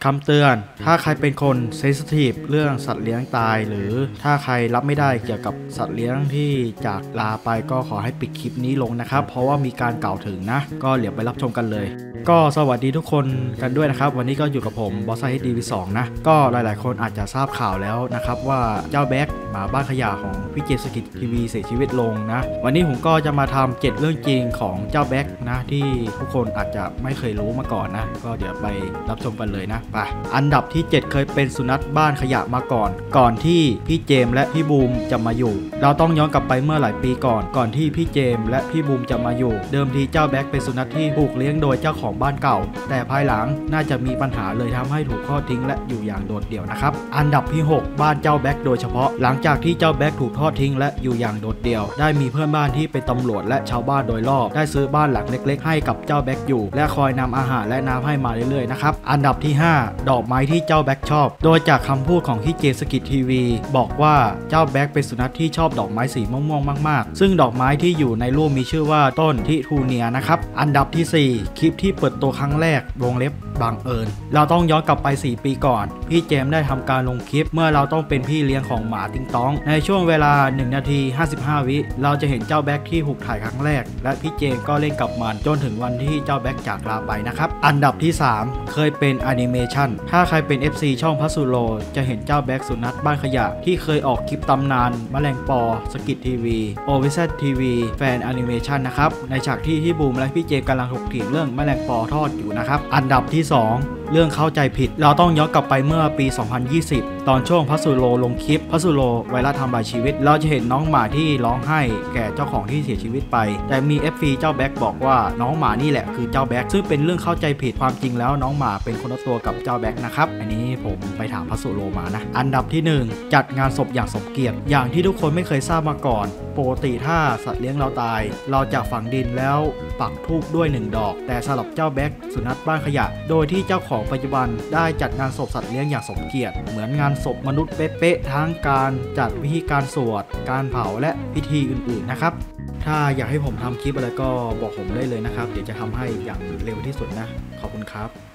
คำเตือนถ้าใครเป็นคนเซนซิทีฟเรื่องสัตว์เลี้ยงตายหรือถ้าใครรับไม่ได้เกี่ยวกับสัตว์เลี้ยงที่จากลาไปก็ขอให้ปิดคลิปนี้ลงนะครับเพราะว่ามีการกล่าวถึงนะก็เดี๋ยวไปรับชมกันเลยก็สวัสดีทุกคนกันด้วยนะครับวันนี้ก็อยู่กับผมบอสไซด์ดีวี2นะก็หลายๆคนอาจจะทราบข่าวแล้วนะครับว่าเจ้าแบ็คหมาบ้านขยะของพี่เจสกิททีวีเสียชีวิตลงนะวันนี้ผมก็จะมาทำ7เรื่องจริงของเจ้าแบ็คนะที่ทุกคนอาจจะไม่เคยรู้มาก่อนนะก็เดี๋ยวไปรับชมกันเลยนะไปอันดับที่7เคยเป็นสุนัขบ้านขยะมาก่อนที่พี่เจมและพี่บูมจะมาอยู่เราต้องย้อนกลับไปเมื่อหลายปีก่อนที่พี่เจมและพี่บูมจะมาอยู่เดิมทีเจ้าแบ็คเป็นสุนัขที่ถูกเลี้ยงโดยเจ้าของบ้านเก่าแต่ภายหลังน่าจะมีปัญหาเลยทำให้ถูกทอดทิ้งและอยู่อย่างโดดเดี่ยวนะครับอันดับที่6บ้านเจ้าแบ็คโดยเฉพาะหลังจากที่เจ้าแบ็คถูกทอดทิ้งและอยู่อย่างโดดเดี่ยวได้มีเพื่อนบ้านที่เป็นตำรวจและชาวบ้านโดยรอบได้ซื้อบ้านหลังเล็กๆให้กับเจ้าแบ็คอยู่และคอยนำอาหารและน้ำให้มาเรื่อยๆนะครับอันดับที่5ดอกไม้ที่เจ้าแบ็คชอบโดยจากคำพูดของพี่เจสกิททีวีบอกว่าเจ้าแบ็คเป็นสุนัขที่ชอบดอกไม้สีม่วงๆมากๆซึ่งดอกไม้ที่อยู่ในรูปมีชื่อว่าต้นทิทูเนียนะครับอันดับที่4คลิปที่เปิดตัวครั้งแรกวงเล็บบังเอิญเราต้องย้อนกลับไป4ปีก่อนพี่เจมได้ทำการลงคลิปเมื่อเราต้องเป็นพี่เลี้ยงของหมาติงตองในช่วงเวลา1นาที55วิเราจะเห็นเจ้าแบ็คที่ถูกถ่ายครั้งแรกและพี่เจมก็เล่นกับมันจนถึงวันที่เจ้าแบ็คจากลาไปนะครับอันดับที่3เคยเป็นแอนิเมชันถ้าใครเป็น FC ช่องพัสุโรจะเห็นเจ้าแบ็คสุนัขบ้านขยะที่เคยออกคลิปตำนานแมลงปอสกิททีวีโอวิเซตทีวีแฟนแอนิเมชันนะครับในฉากที่พี่บูมและพี่เจมกำลังถกเถียงเรื่องแมลงปอทอดอยู่นะครับอันดับที่2เรื่องเข้าใจผิดเราต้องย้อนกลับไปเมื่อปี 2020 ตอนช่วงพัสุโรลงคลิปพัสุโรไวรัสทำลายชีวิตเราจะเห็นน้องหมาที่ร้องไห้แก่เจ้าของที่เสียชีวิตไปแต่มี FC เจ้าแบ็คบอกว่าน้องหมานี่แหละคือเจ้าแบ็คซึ่งเป็นเรื่องเข้าใจผิดความจริงแล้วน้องหมาเป็นคนละตัวกับเจ้าแบ็คนะครับอันนี้ผมไปถามพัสุโรมานะอันดับที่1จัดงานศพอย่างสมเกียรติอย่างที่ทุกคนไม่เคยทราบมาก่อนปกติถ้าสัตว์เลี้ยงเราตายเราจะฝังดินแล้วปักธูปด้วย1ดอกแต่สำหรับเจ้าแบ็คสุนัขบ้านขยะโดยที่เจ้าของปัจจุบันได้จัดงานศพสัตว์เลี้ยงอย่างสมเกียรติเหมือนงานศพมนุษย์เป๊ะๆทั้งการจัดวิธีการสวดการเผาและพิธีอื่นๆนะครับถ้าอยากให้ผมทำคลิปอะไรก็บอกผมได้เลยนะครับเดี๋ยวจะทำให้อย่างเร็วที่สุดนะขอบคุณครับ